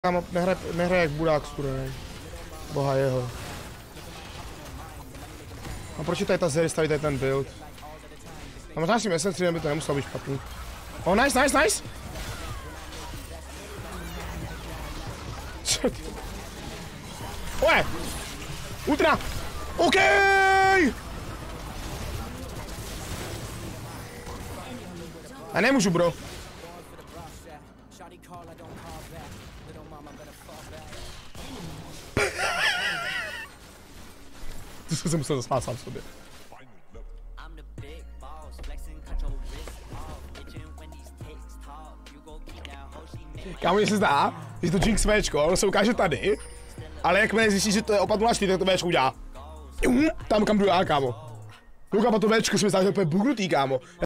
Kámo, nehraje jak budák studený. Boha jeho. A proč je tady ta Zeri staví tady ten build? A možná s tím SN3 by to nemuselo být špatný. Oh, nice! Co ty? Oje! Ultra! OK! Já nemůžu, bro. To jsem se musel zasmát sám sobě. Kámo, mně se zdá, že to Jinx Včko, ono se ukáže tady, ale jakmile zjistí, že to je opat 0,4, tak to Včko udělá. Tam kam jdu já, kámo. Koukám, to Včko se mi zdá, že je úplně bugnutý, kámo.